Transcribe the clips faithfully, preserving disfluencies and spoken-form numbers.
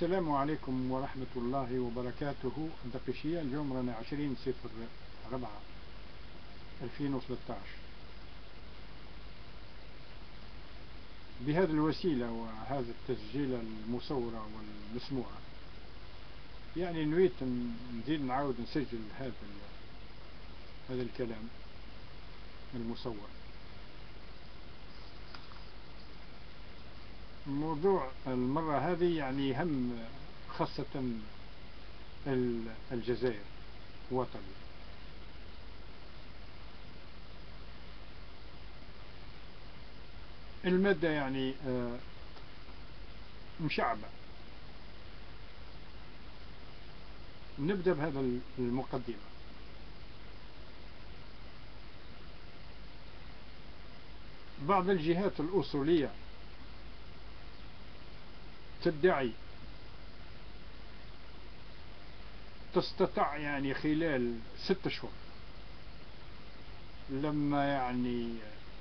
السلام عليكم ورحمة الله وبركاته. دقيقية اليوم رانا عشرين صفر ربعة ألفين وثلاثة عشر. بهذه الوسيلة وهذا التسجيل المصورة والمسموعة يعني نريد نزيد نعاود نسجل هذا هذا الكلام المصور. موضوع المرة هذه يعني هم خاصة الجزائر وطني. المادة يعني مشعبة. نبدأ بهذا المقدمة. بعض الجهات الأصولية تدعي تستطيع يعني خلال ست أشهر لما يعني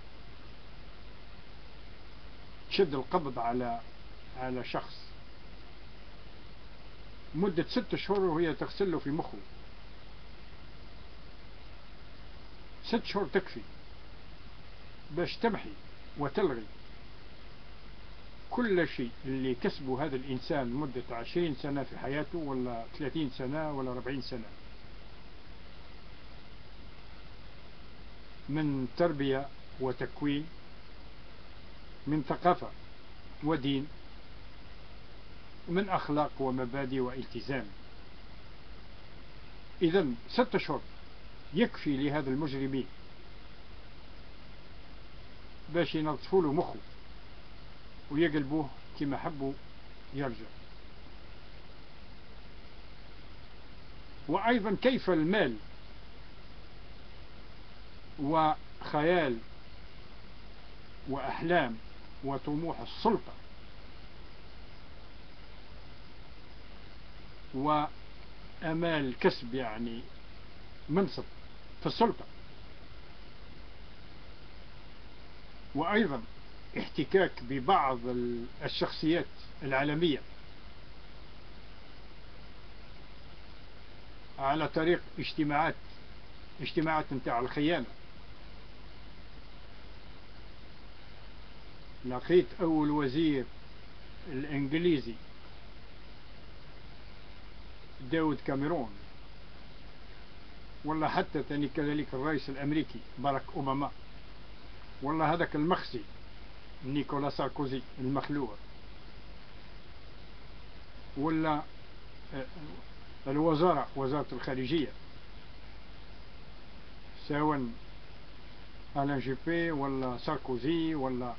تشد القبض على على شخص مدة ست أشهر وهي تغسل له في مخه. ست شهور تكفي باش تمحي وتلغي كل شيء اللي كسبه هذا الإنسان مدة عشرين سنة في حياته، ولا ثلاثين سنة، ولا أربعين سنة، من تربية وتكوين، من ثقافة ودين، من أخلاق ومبادئ والتزام. إذن ست أشهر يكفي لهذا المجرمين باش ينظفوا له مخه ويقلبوه كما حبوا يرجع. وأيضا كيف المال وخيال وأحلام وطموح السلطة وأمال كسب يعني منصب في السلطة، وأيضا احتكاك ببعض الشخصيات العالمية على طريق اجتماعات اجتماعات نتاع الخيانة. لقيت أول وزير الإنجليزي داود كاميرون، ولا حتى ثاني كذلك الرئيس الأمريكي باراك أوباما، ولا هذاك المخزي نيكولا ساركوزي المخلوع، ولا الوزارة وزارة الخارجية سواء ألان جوبي ولا ساركوزي ولا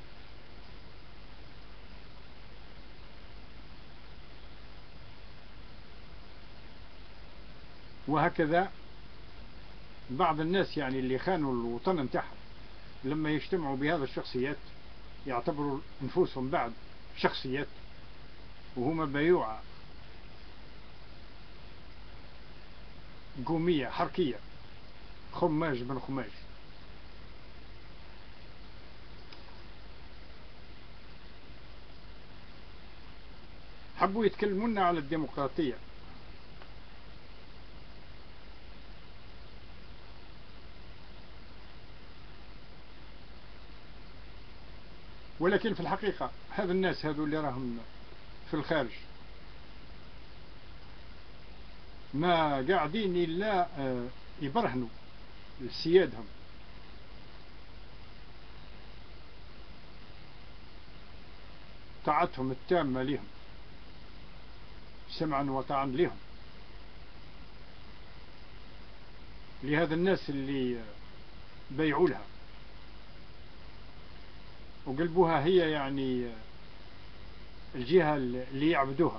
وهكذا بعض الناس يعني اللي خانوا الوطن نتاعهم لما يجتمعوا بهذا الشخصيات يعتبروا نفوسهم بعد شخصيات وهما بيوعة قومية حركية، خماج بن خماج. حبوا يتكلمونا على الديمقراطية، ولكن في الحقيقة هذا الناس هذو اللي راهم في الخارج ما قاعدين إلا يبرهنوا لسيادهم طاعتهم التامة لهم، سمعا وطاعا لهم، لهذا الناس اللي بيعوا لها وقلبوها هي يعني الجهة اللي يعبدوها.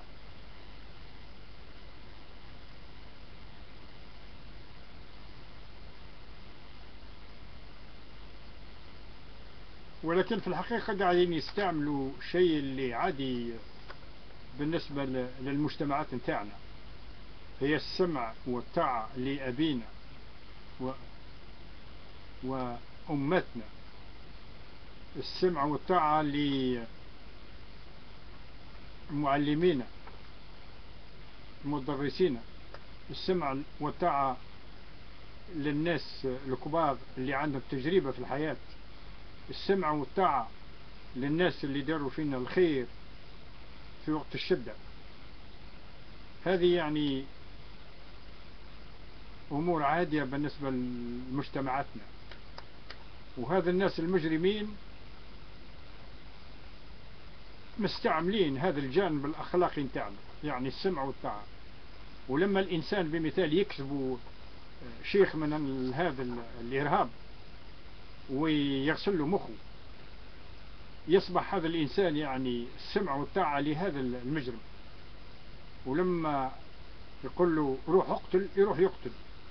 ولكن في الحقيقة قاعدين يستعملوا شيء اللي عادي بالنسبة للمجتمعات نتاعنا، هي السمع والطاعة لأبينا و... وأمتنا، السمع والطاعة لمعلمينا المدرسين، السمع والطاعة للناس الكبار اللي عندهم تجربة في الحياة، السمع والطاعة للناس اللي داروا فينا الخير في وقت الشدة. هذه يعني أمور عادية بالنسبة لمجتمعاتنا. وهذا الناس المجرمين مستعملين هذا الجانب الأخلاقي نتاعنا، يعني السمع والطاعة. ولما الإنسان بمثال يكسب شيخ من هذا الإرهاب ويغسل له مخه، يصبح هذا الإنسان يعني السمع والطاعة لهذا المجرم، ولما يقول له روح اقتل يروح يقتل.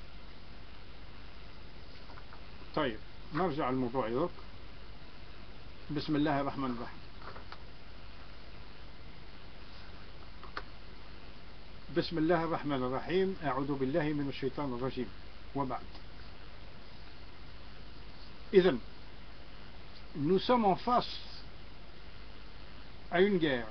طيب نرجع الموضوع يوك. بسم الله الرحمن الرحيم. بسم الله الرحمن الرحيم. أعوذ بالله من الشيطان الرجيم. وبعد. إذن nous sommes en face à une guerre,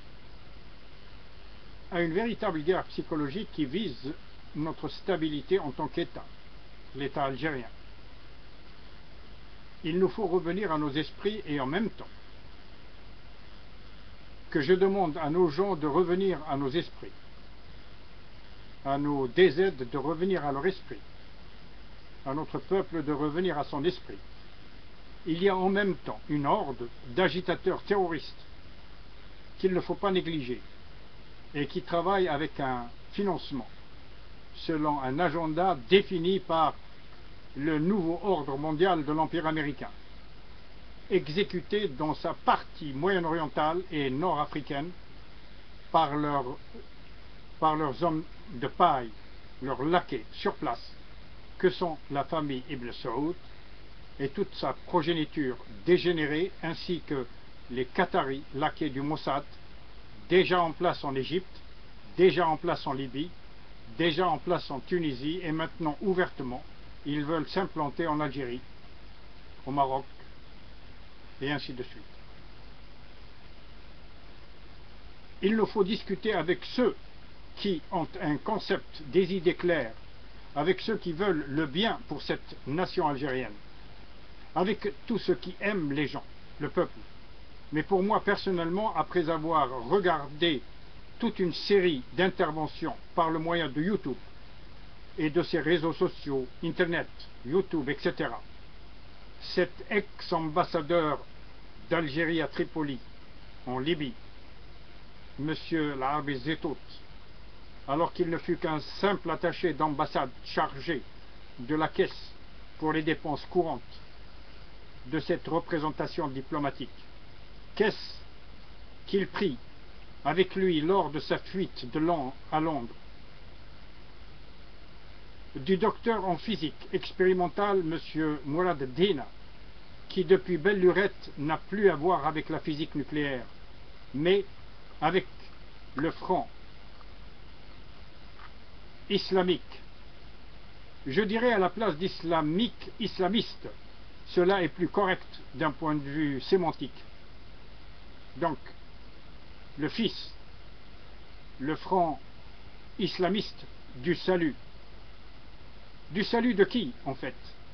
à une véritable guerre psychologique qui vise notre stabilité en tant qu'État, l'État algérien. Il nous faut revenir à nos esprits et en même temps que je demande à nos gens de revenir à nos esprits, à nos D Z de revenir à leur esprit, à notre peuple de revenir à son esprit. Il y a en même temps une horde d'agitateurs terroristes qu'il ne faut pas négliger et qui travaillent avec un financement selon un agenda défini par le nouveau ordre mondial de l'Empire américain, exécuté dans sa partie moyen-orientale et nord-africaine par, leur, par leurs hommes de paille, leurs laquais sur place, que sont la famille Ibn Saoud et toute sa progéniture dégénérée, ainsi que les Qataris laquais du Mossad, déjà en place en Égypte, déjà en place en Libye, déjà en place en Tunisie, et maintenant ouvertement, ils veulent s'implanter en Algérie, au Maroc, et ainsi de suite. Il nous faut discuter avec ceux qui ont un concept, des idées claires, avec ceux qui veulent le bien pour cette nation algérienne, avec tous ceux qui aiment les gens, le peuple. Mais pour moi, personnellement, après avoir regardé toute une série d'interventions par le moyen de YouTube et de ces réseaux sociaux, Internet, YouTube, et cetera, cet ex-ambassadeur d'Algérie à Tripoli, en Libye, M. L'Arabi Zetout, alors qu'il ne fut qu'un simple attaché d'ambassade chargé de la caisse pour les dépenses courantes de cette représentation diplomatique. Qu'est-ce qu'il prit avec lui lors de sa fuite de Londres à Londres? Du docteur en physique expérimentale M. Mourad Dina, qui depuis belle lurette n'a plus à voir avec la physique nucléaire, mais avec le front islamique. Je dirais à la place d'islamique, islamiste. Cela est plus correct d'un point de vue sémantique. Donc, le fils, le front islamiste du salut. Du salut de qui, en fait?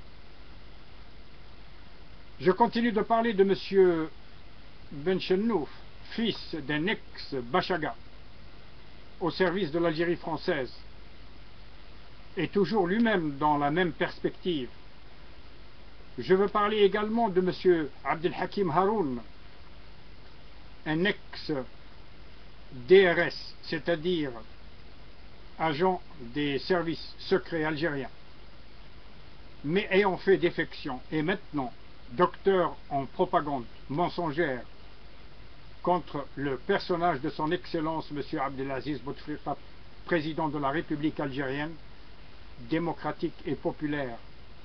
Je continue de parler de M. Ben Chennouf, fils d'un ex-Bachaga, au service de l'Algérie française, et toujours lui-même dans la même perspective. Je veux parler également de M. Abdelhakim Haroun, un ex-D R S, c'est-à-dire agent des services secrets algériens, mais ayant fait défection, et maintenant docteur en propagande mensongère contre le personnage de son Excellence M. Abdelaziz Bouteflika, président de la République algérienne, démocratique et populaire,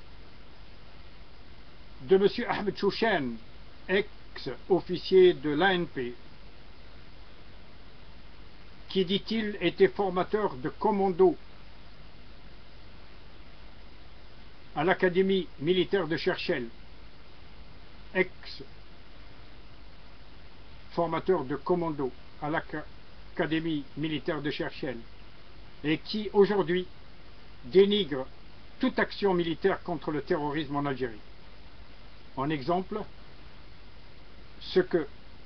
de M. Ahmed Chouchen, ex-officier de l'A N P, qui, dit-il, était formateur de commando à l'Académie militaire de Cherchell, ex-formateur de commando à l'Académie militaire de Cherchell, et qui aujourd'hui dénigre toute action militaire contre le terrorisme en Algérie. En exemple, ce que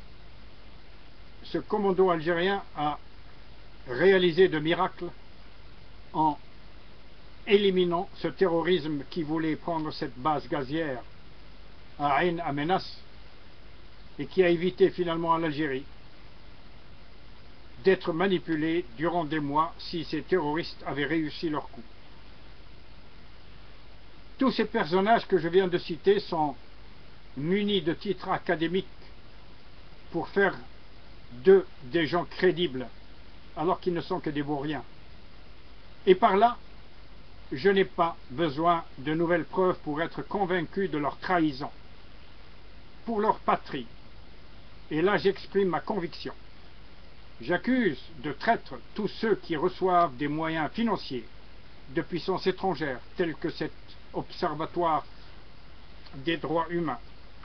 ce commando algérien a réalisé de miracle en éliminant ce terrorisme qui voulait prendre cette base gazière à Ain Amenas et qui a évité finalement à l'Algérie d'être manipulée durant des mois si ces terroristes avaient réussi leur coup. Tous ces personnages que je viens de citer sont munis de titres académiques pour faire d'eux des gens crédibles, alors qu'ils ne sont que des vauriens. Et par là, je n'ai pas besoin de nouvelles preuves pour être convaincu de leur trahison pour leur patrie. Et là, j'exprime ma conviction. J'accuse de traîtres tous ceux qui reçoivent des moyens financiers de puissances étrangères, tels que cet observatoire des droits humains,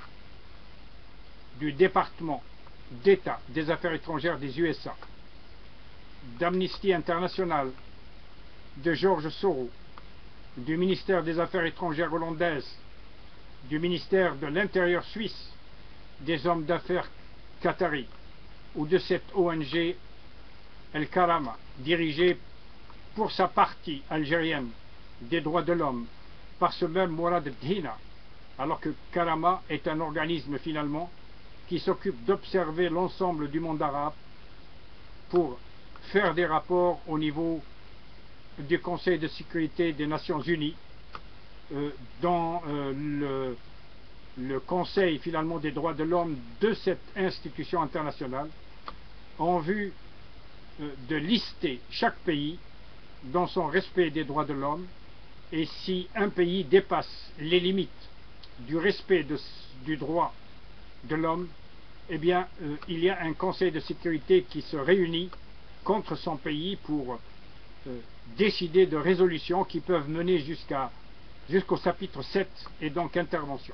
du département d'État des affaires étrangères des U S A, d'Amnesty International, de George Soros, du ministère des Affaires étrangères hollandaise, du ministère de l'Intérieur suisse, des hommes d'affaires qataris, ou de cette O N G El Karama, dirigée pour sa partie algérienne des droits de l'homme par ce même Mourad Dhina, alors que Karama est un organisme finalement qui s'occupe d'observer l'ensemble du monde arabe pour faire des rapports au niveau du Conseil de sécurité des Nations Unies, euh, dans euh, le, le Conseil finalement des droits de l'homme de cette institution internationale, en vue euh, de lister chaque pays dans son respect des droits de l'homme, et si un pays dépasse les limites du respect de, du droit de l'homme, eh bien, euh, il y a un conseil de sécurité qui se réunit contre son pays pour euh, décider de résolutions qui peuvent mener jusqu'à jusqu'au chapitre sept et donc intervention.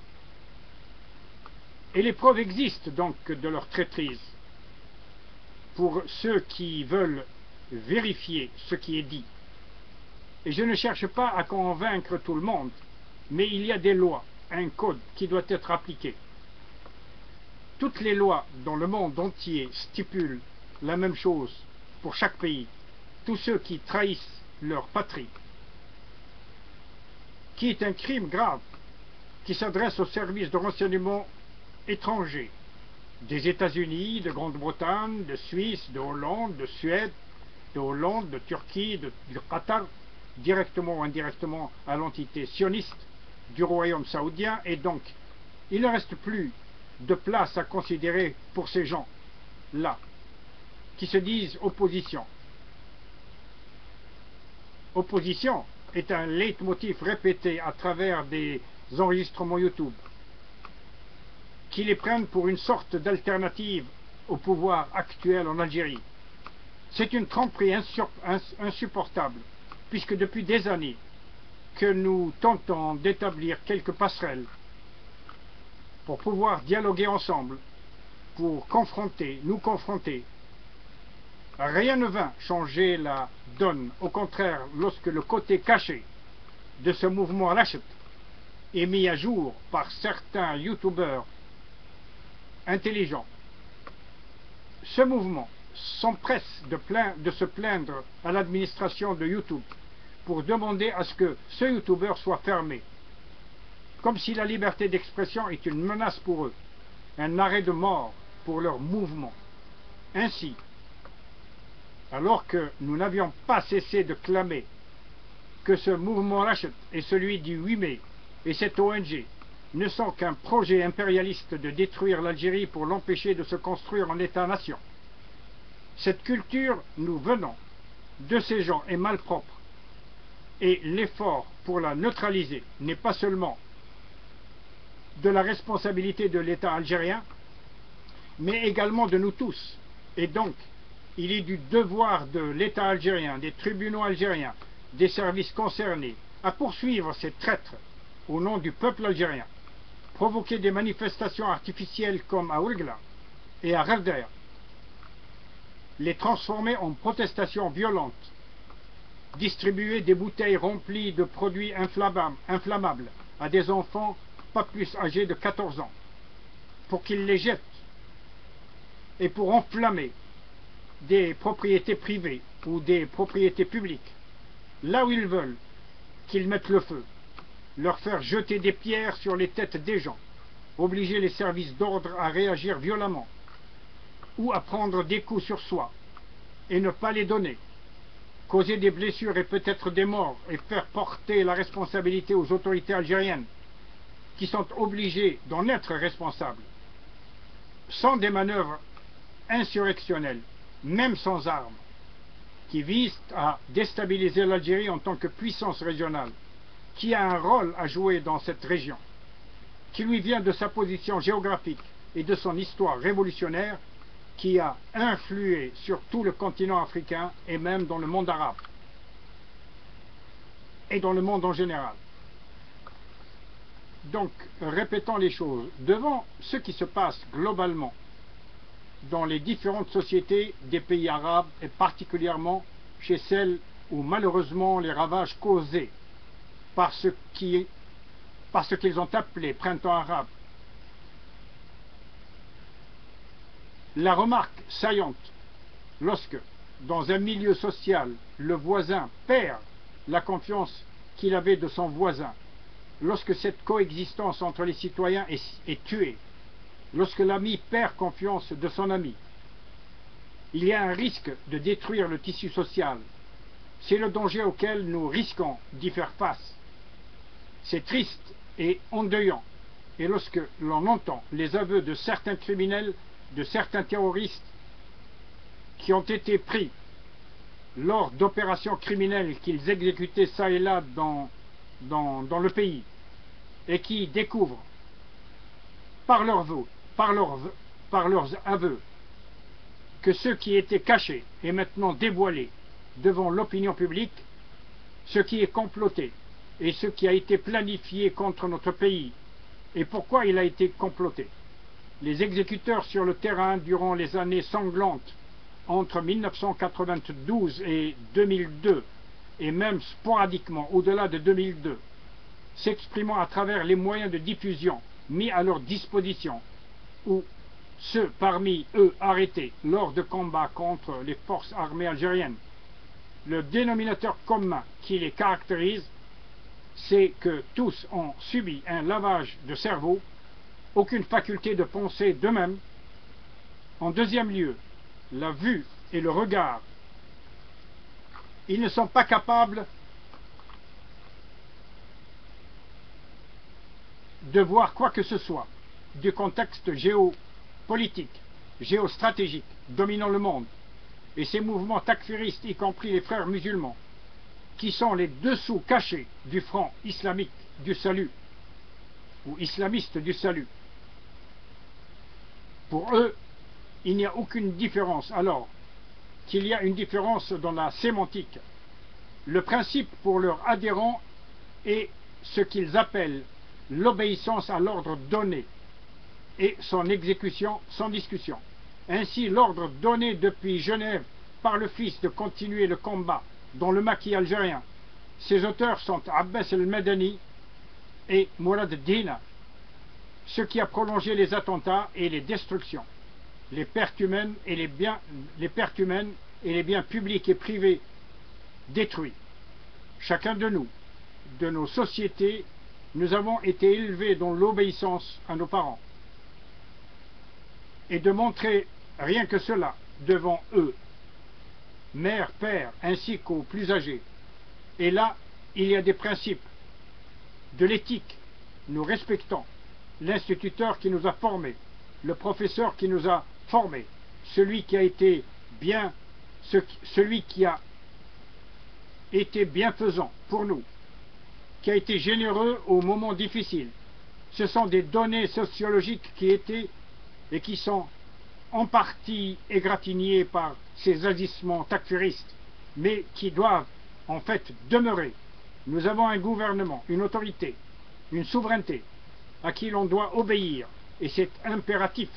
Et les preuves existent donc de leur traîtrise pour ceux qui veulent vérifier ce qui est dit. Et je ne cherche pas à convaincre tout le monde, mais il y a des lois, un code qui doit être appliqué. Toutes les lois dans le monde entier stipulent la même chose pour chaque pays. Tous ceux qui trahissent leur patrie, qui est un crime grave, qui s'adresse aux services de renseignement étrangers, des États-Unis, de Grande-Bretagne, de Suisse, de Hollande, de Suède, de Hollande, de Turquie, de, du Qatar, directement ou indirectement à l'entité sioniste du royaume saoudien, et donc il ne reste plus de place à considérer pour ces gens-là, qui se disent opposition. Opposition est un leitmotiv répété à travers des enregistrements YouTube, qui les prennent pour une sorte d'alternative au pouvoir actuel en Algérie. C'est une tromperie insupportable, puisque depuis des années que nous tentons d'établir quelques passerelles pour pouvoir dialoguer ensemble, pour confronter, nous confronter. Rien ne vint changer la donne. Au contraire, lorsque le côté caché de ce mouvement Rachet est mis à jour par certains youtubeurs intelligents, ce mouvement s'empresse de, de se plaindre à l'administration de YouTube pour demander à ce que ce youtubeur soit fermé, comme si la liberté d'expression est une menace pour eux, un arrêt de mort pour leur mouvement. Ainsi, alors que nous n'avions pas cessé de clamer que ce mouvement Rachet et celui du huit mai et cette O N G ne sont qu'un projet impérialiste de détruire l'Algérie pour l'empêcher de se construire en État-nation. Cette culture, nous venons de ces gens, est malpropre, et l'effort pour la neutraliser n'est pas seulement de la responsabilité de l'État algérien, mais également de nous tous. Et donc, il est du devoir de l'État algérien, des tribunaux algériens, des services concernés, à poursuivre ces traîtres au nom du peuple algérien, provoquer des manifestations artificielles comme à Ouargla et à Gherdaya, les transformer en protestations violentes distribuer des bouteilles remplies de produits inflammables à des enfants pas plus âgés de quatorze ans, pour qu'ils les jettent, et pour enflammer des propriétés privées ou des propriétés publiques, là où ils veulent qu'ils mettent le feu, leur faire jeter des pierres sur les têtes des gens, obliger les services d'ordre à réagir violemment, ou à prendre des coups sur soi, et ne pas les donner, causer des blessures et peut-être des morts, et faire porter la responsabilité aux autorités algériennes, qui sont obligées d'en être responsables, sans des manœuvres insurrectionnelles, même sans armes, qui visent à déstabiliser l'Algérie en tant que puissance régionale, qui a un rôle à jouer dans cette région, qui lui vient de sa position géographique et de son histoire révolutionnaire, qui a influé sur tout le continent africain et même dans le monde arabe et dans le monde en général. Donc, répétons les choses, devant ce qui se passe globalement dans les différentes sociétés des pays arabes, et particulièrement chez celles où malheureusement les ravages causés par ce qui, par ce qu'ils ont appelé printemps arabe, la remarque saillante, lorsque, dans un milieu social, le voisin perd la confiance qu'il avait de son voisin, lorsque cette coexistence entre les citoyens est, est tuée, lorsque l'ami perd confiance de son ami, il y a un risque de détruire le tissu social. C'est le danger auquel nous risquons d'y faire face. C'est triste et endeuillant. Et lorsque l'on entend les aveux de certains criminels, de certains terroristes qui ont été pris lors d'opérations criminelles qu'ils exécutaient ça et là dans, dans, dans le pays, et qui découvrent par leurs aveux, par leurs, par leurs aveux que ce qui était caché est maintenant dévoilé devant l'opinion publique, ce qui est comploté et ce qui a été planifié contre notre pays, et pourquoi il a été comploté. Les exécuteurs sur le terrain durant les années sanglantes entre mille neuf cent quatre-vingt-douze et deux mille deux, et même sporadiquement au-delà de deux mille deux, s'exprimant à travers les moyens de diffusion mis à leur disposition, ou ceux parmi eux arrêtés lors de combats contre les forces armées algériennes. Le dénominateur commun qui les caractérise, c'est que tous ont subi un lavage de cerveau, aucune faculté de penser d'eux-mêmes. En deuxième lieu, la vue et le regard. Ils ne sont pas capables de voir quoi que ce soit du contexte géopolitique, géostratégique dominant le monde, et ces mouvements takfiristes, y compris les frères musulmans, qui sont les dessous cachés du front islamique du salut, ou islamiste du salut. Pour eux, il n'y a aucune différence, alors qu'il y a une différence dans la sémantique. Le principe pour leurs adhérents est ce qu'ils appellent l'obéissance à l'ordre donné et son exécution sans discussion. Ainsi, l'ordre donné depuis Genève par le Fils de continuer le combat dans le maquis algérien. Ses auteurs sont Abbas el-Madani et Mourad Dina, ce qui a prolongé les attentats et les destructions, les pertes humaines et les biens, les pertes humaines et les biens publics et privés détruits. Chacun de nous, de nos sociétés, nous avons été élevés dans l'obéissance à nos parents, et de montrer rien que cela devant eux, mère, père, ainsi qu'aux plus âgés. Et là, il y a des principes de l'éthique. Nous respectons l'instituteur qui nous a formés, le professeur qui nous a formés, celui qui a été bien, celui qui a été bienfaisant pour nous, qui a été généreux aux moments difficiles. Ce sont des données sociologiques qui étaient et qui sont en partie égratignés par ces agissements takfiristes, mais qui doivent en fait demeurer. Nous avons un gouvernement, une autorité, une souveraineté à qui l'on doit obéir, et c'est impératif.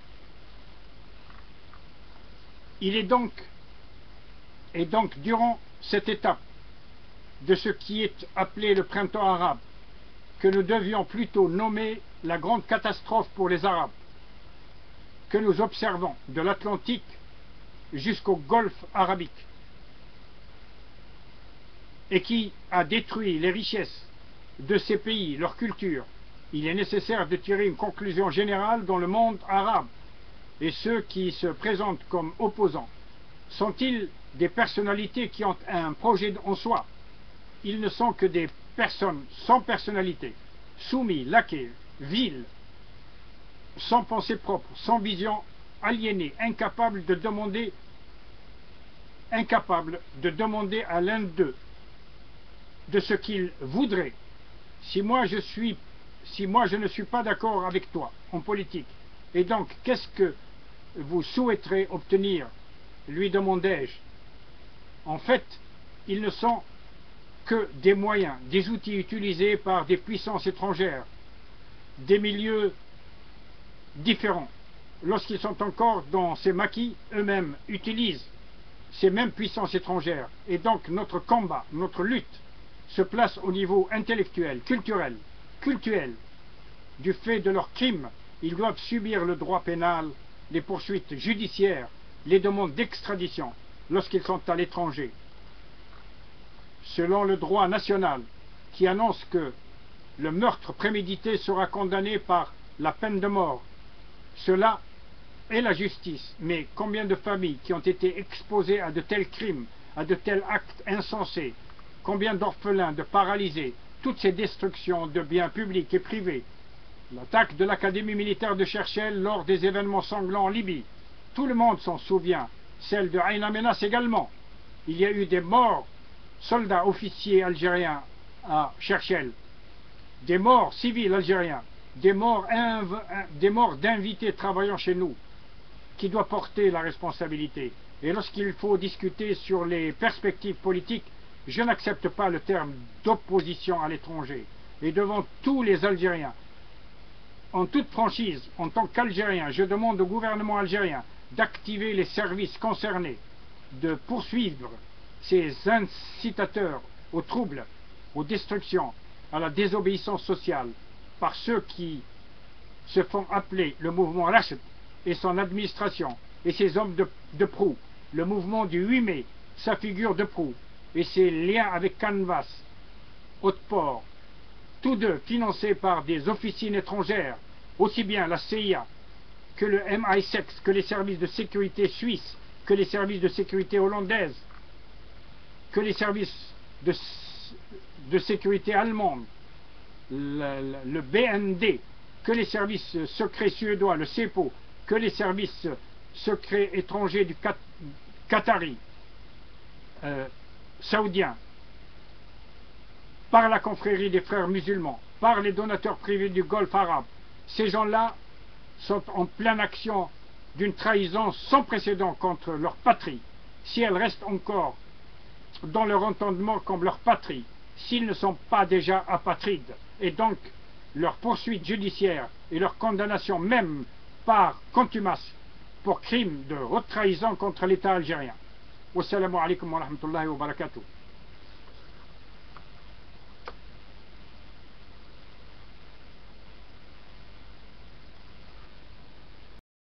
Il est donc, et donc durant cette étape de ce qui est appelé le printemps arabe, que nous devions plutôt nommer la grande catastrophe pour les Arabes, que nous observons de l'Atlantique jusqu'au Golfe arabique, et qui a détruit les richesses de ces pays, leur culture, il est nécessaire de tirer une conclusion générale dans le monde arabe. Et ceux qui se présentent comme opposants, sont-ils des personnalités qui ont un projet en soi? Ils ne sont que des personnes sans personnalité, soumis, laqués, vils, sans pensée propre, sans vision, aliénés, incapables de demander, incapables de demander à l'un d'eux de ce qu'il voudrait. Si moi je suis, si moi je ne suis pas d'accord avec toi en politique, et donc qu'est-ce que vous souhaiterez obtenir, lui demandai-je. En fait, ils ne sont que des moyens, des outils utilisés par des puissances étrangères, des milieux différents. Lorsqu'ils sont encore dans ces maquis, eux-mêmes utilisent ces mêmes puissances étrangères. Et donc notre combat, notre lutte se place au niveau intellectuel, culturel, cultuel. Du fait de leurs crimes, ils doivent subir le droit pénal, les poursuites judiciaires, les demandes d'extradition lorsqu'ils sont à l'étranger. Selon le droit national qui annonce que le meurtre prémédité sera condamné par la peine de mort, cela est la justice. Mais combien de familles qui ont été exposées à de tels crimes, à de tels actes insensés, combien d'orphelins, de paralysés, toutes ces destructions de biens publics et privés, l'attaque de l'académie militaire de Cherchel lors des événements sanglants en Libye, tout le monde s'en souvient, celle de Ain Amenas également. Il y a eu des morts, soldats officiers algériens à Cherchel, des morts civils algériens, des morts, des morts d'invités travaillant chez nous, qui doit porter la responsabilité. Et lorsqu'il faut discuter sur les perspectives politiques, je n'accepte pas le terme d'opposition à l'étranger. Et devant tous les Algériens, en toute franchise, en tant qu'Algérien, je demande au gouvernement algérien d'activer les services concernés, de poursuivre ces incitateurs aux troubles, aux destructions, à la désobéissance sociale, par ceux qui se font appeler le mouvement Rachid et son administration, et ses hommes de, de proue, le mouvement du huit mai, sa figure de proue, et ses liens avec Canvas, Haute-Port, tous deux financés par des officines étrangères, aussi bien la C I A que le M I six, que les services de sécurité suisses, que les services de sécurité hollandaises, que les services de, de sécurité allemands, le, le B N D, que les services secrets suédois, le C E P O, que les services secrets étrangers du Qat Qatari, euh, saoudiens, par la confrérie des frères musulmans, par les donateurs privés du Golfe arabe. Ces gens-là sont en pleine action d'une trahison sans précédent contre leur patrie, si elle reste encore dans leur entendement comme leur patrie, s'ils ne sont pas déjà apatrides. Et donc, leur poursuite judiciaire et leur condamnation même par contumace pour crime de haute trahison contre l'État algérien. Wassalamu alaikum wa rahmatullahi wa barakatuh.